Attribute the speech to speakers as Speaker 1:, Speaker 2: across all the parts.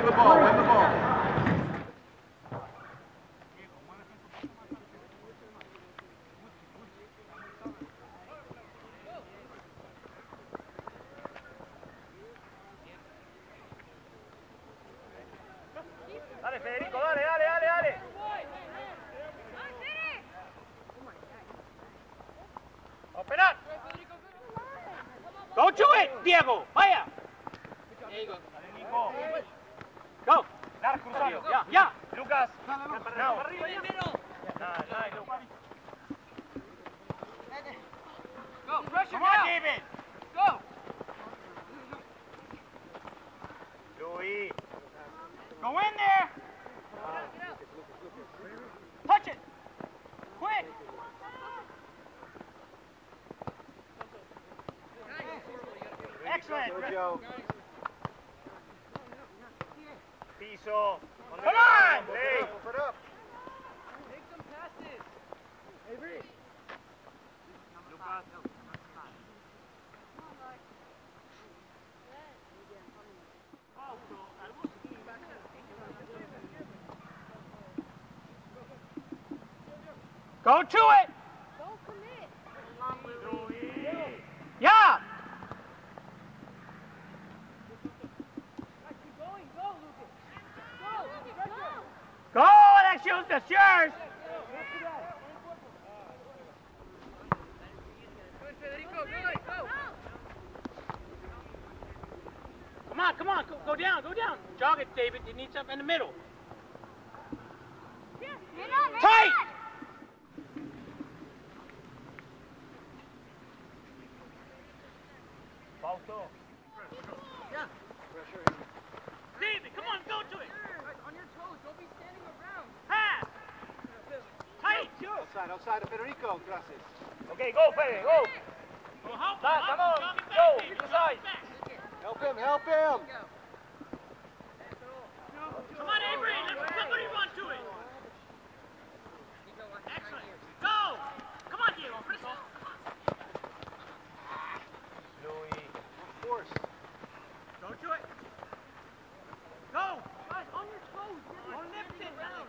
Speaker 1: win the ball, win the ball.
Speaker 2: Dale, Federico, dale, dale, dale, dale. Open up. Go to it, Diego. Vaya.
Speaker 3: There you go.
Speaker 2: Dale, Nico. Go. Dar cruzado. Ya, ya. Lucas. Now.
Speaker 3: Arriba en el middle.
Speaker 2: Nice, nice, Lucas.
Speaker 3: Go, pressure
Speaker 2: Come on,
Speaker 3: now.
Speaker 2: David.
Speaker 3: Go.
Speaker 2: Louis. Go in there. Touch it. Quick. Excellent.
Speaker 1: Joe.
Speaker 2: Piso.
Speaker 1: Come
Speaker 2: Come on. Hey.
Speaker 1: Open up.
Speaker 3: Make some passes.
Speaker 2: Lucas. Go to it.
Speaker 4: Don't commit.
Speaker 2: Yeah.
Speaker 3: Keep going. Go, Lucas. Go. Pressure.
Speaker 2: Go, Alexios. That's yours.
Speaker 3: Good, Federico. Good. Go.
Speaker 2: Come on. Go down. Jog it, David. You need something in the middle. Tight. Fausto.
Speaker 3: Yeah.
Speaker 2: David, come on, go to it.
Speaker 3: On your toes. Don't be standing around.
Speaker 2: Pass. Tight.
Speaker 1: Outside of Federico, gracias.
Speaker 2: Okay, go, Fede, go. Come on, go. Inside.
Speaker 1: Help him.
Speaker 2: Come on, Avery. Let somebody run to it. Excellent. Go. Come on, Diego. Finish it. Louis.
Speaker 1: Force.
Speaker 2: Go to it. Go.
Speaker 3: Guys, on your toes.
Speaker 2: Don't lift it. Alex.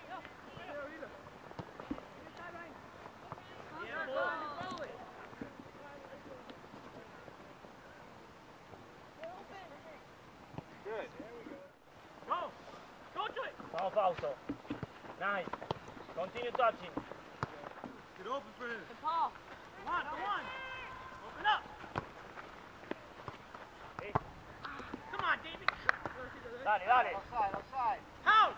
Speaker 1: Good.
Speaker 2: Go. Go to it. Come on, Fausto. Nice. Continue touching.
Speaker 1: Get open for him.
Speaker 3: Paul.
Speaker 2: Come on. Open up. Hey. Come on, David. Dale.
Speaker 1: Outside.
Speaker 2: Out.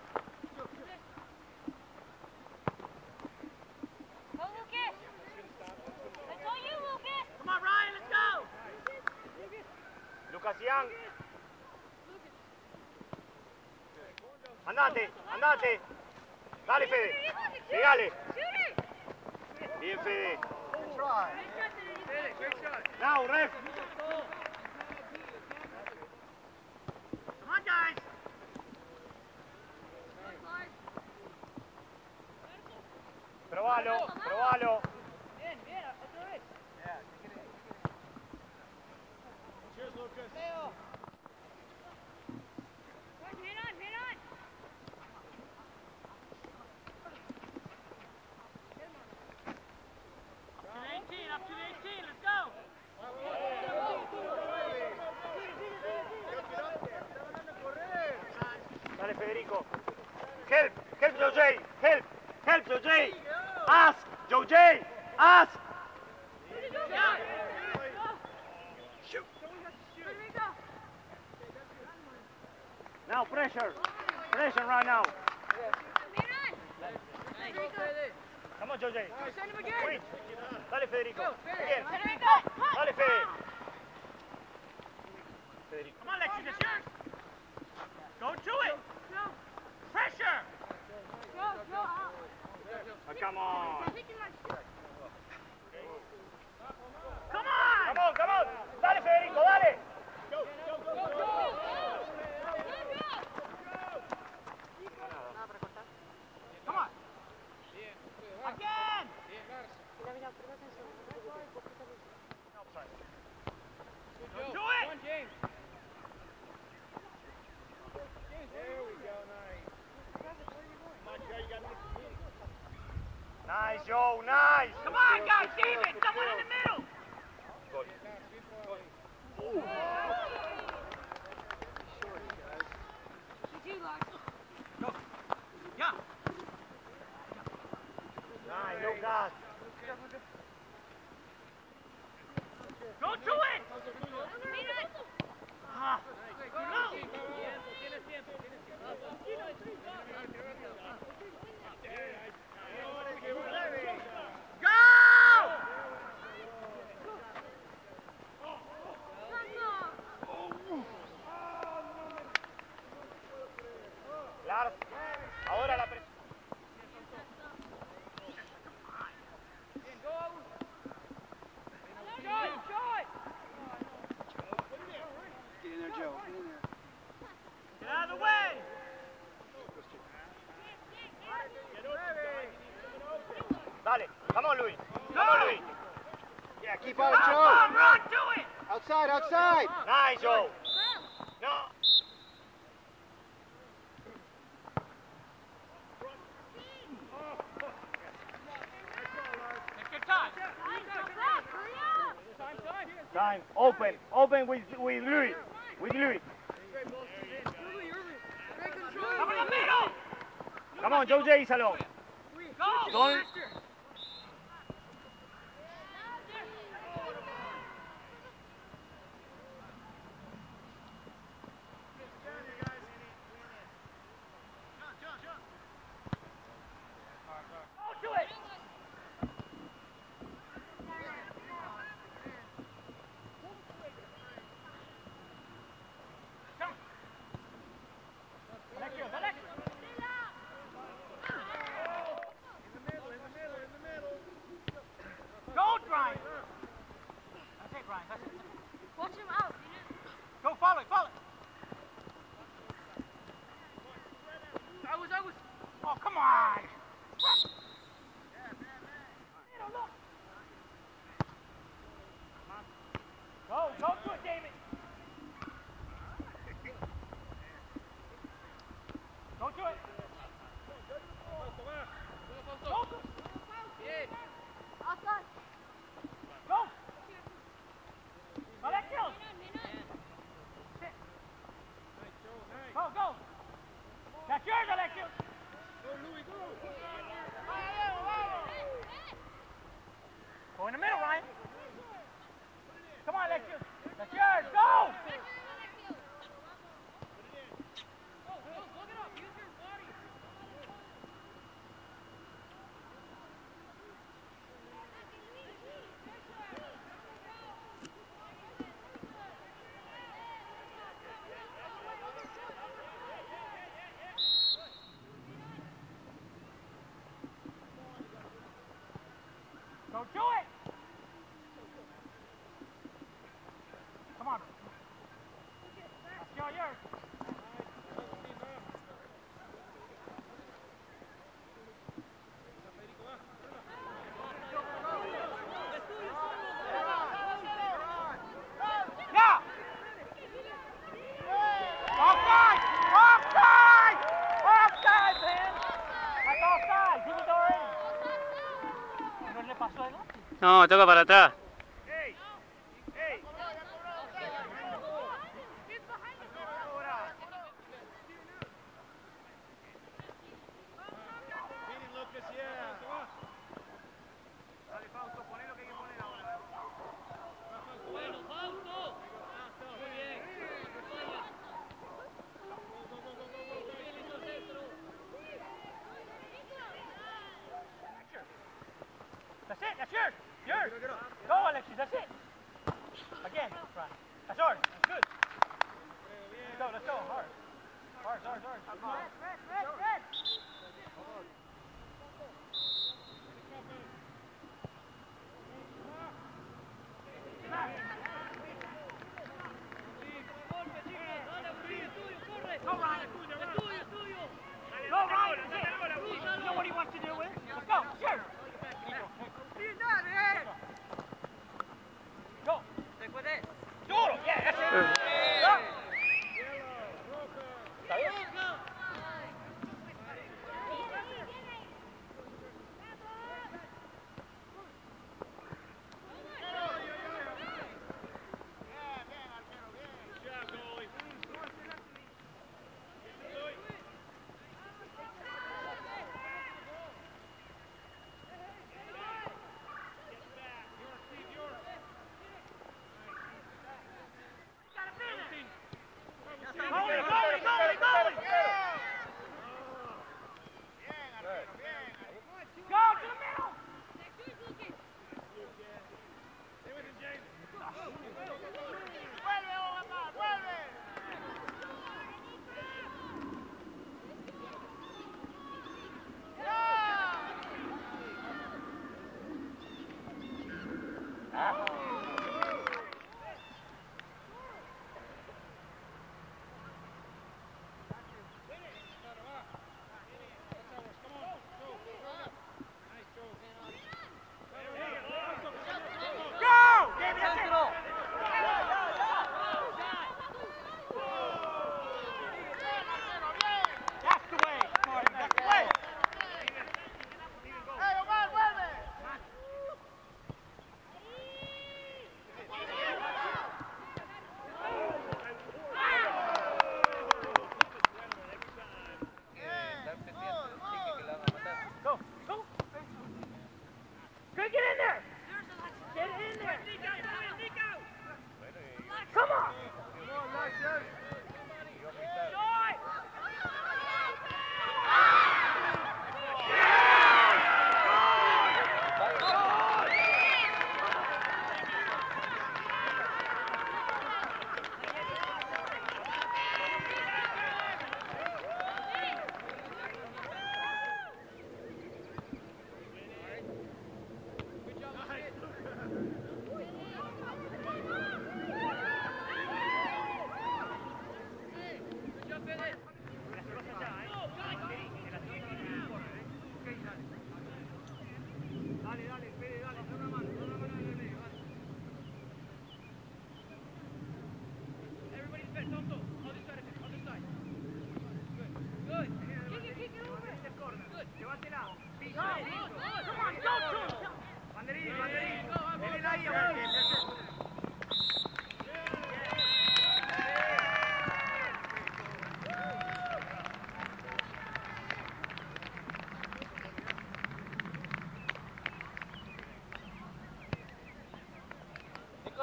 Speaker 4: Go, Lucas. That's all you, Lucas.
Speaker 2: Come on, Ryan. Let's go. Lucas Young. Andate. Dale, Fede. Pegale. Bien, Fede.
Speaker 1: Good try.
Speaker 3: Great shot.
Speaker 2: Now, ref. Come on, guys. Probalo.
Speaker 3: Bien, otra vez.
Speaker 1: Cheers, Lucas.
Speaker 3: Leo.
Speaker 4: Man on.
Speaker 2: Up to the 18. Let's go. Dale, Federico. Help, Jose. Help, Jose. Ask, Jose. Ask. Shoot. Now pressure right now. Come on, Jose.
Speaker 3: Send him again.
Speaker 2: Wait. Dale, Federico.
Speaker 3: Go, Fede.
Speaker 2: Again. Dale, Fede. Federico. Come on, Lexi, that's yours. Go to it. Pressure. Oh, come on. Come on. Dale, Federico, dale. Come on. Again. Do it.
Speaker 3: Come on, James.
Speaker 2: Claro. Ahora la presión.
Speaker 1: Get in there, Joe. Get in there.
Speaker 2: Get out of the way. Dale, come on, Luis. Come on, Luis.
Speaker 1: Yeah, keep on it,
Speaker 2: Run,
Speaker 1: Joe.
Speaker 2: run, do it.
Speaker 1: Outside, outside.
Speaker 2: Nice, Joe. No. Time, open with Luis. With Luis. Come in the middle. Come on, Joe J. Salon. Don't. Don't do it. Don't Brian. That's it, Brian. That's it.
Speaker 4: Watch him out.
Speaker 2: Go, follow it, follow it.
Speaker 3: I was.
Speaker 2: Oh, come on. Go to it, David. Go to it.
Speaker 4: Outside.
Speaker 2: Go. Alexio. Sit. Go. That's yours, Alexio. Go in the middle, Ryan. Come on, Alexio. That's yours. Go. Don't do it! Come on. That's yours. Yeah! Offside! Offside! Offside, man! That's offside. He was already. ¿No le pasó algo?
Speaker 5: No, toca para atrás.
Speaker 2: That's it, that's yours. Yours. Go, Alexis, that's it. Again, Brian. That's ours. That's good. Let's go. Hard. Red. Go, Ryan. Go, Ryan. You know what he wants to do with? Let's go. Sure. Go. Duro. Yeah, that's it. Go. ¿Está bien?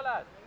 Speaker 5: lads.